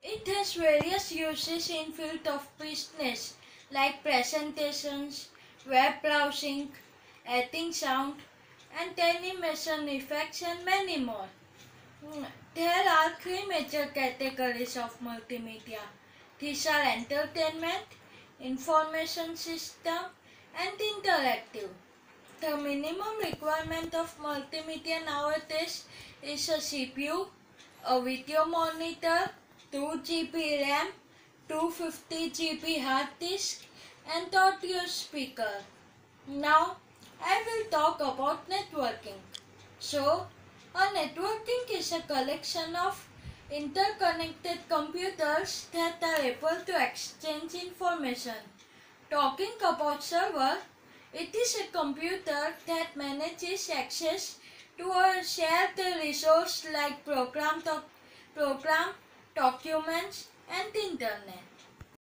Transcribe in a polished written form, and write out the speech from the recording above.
It has various uses in field of business like presentations, web browsing, editing sound and animation effects and many more. There are three major categories of multimedia. These are entertainment, information system and interactive. The minimum requirement of multimedia nowadays is a CPU, a video monitor, 2 GB RAM, 250 GB hard disk and audio speaker. Now I will talk about networking. So, a networking is a collection of interconnected computers that are able to exchange information. Talking about server, it is a computer that manages access to a shared resource like program, documents and internet.